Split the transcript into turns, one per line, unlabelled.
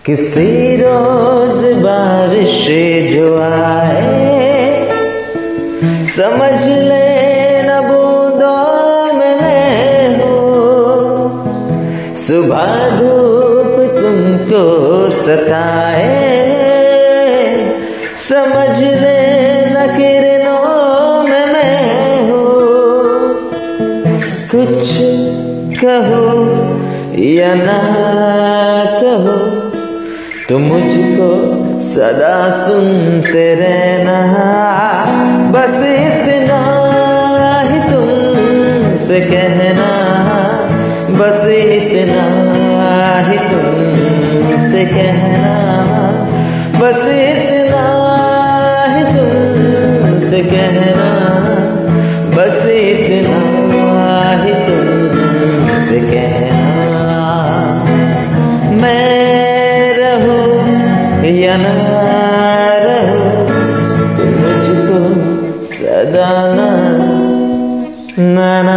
किसी रोज बारिश जो आए, समझ ले न बूंदों में मैं हूँ। सुबह धूप तुमको सताए, समझ ले न किरणों में मैं हूँ। कुछ कहो या ना कहो, तुम मुझको सदा सुनते रहना। बस इतना ही तुमसे कहना, बस इतना ही तुमसे कहना, बस इतना ही तुमसे कहना, बस इतना ही तुमसे कहना। मैं रहूं या ना रहूं, तुम मुझको सदा ना ना ना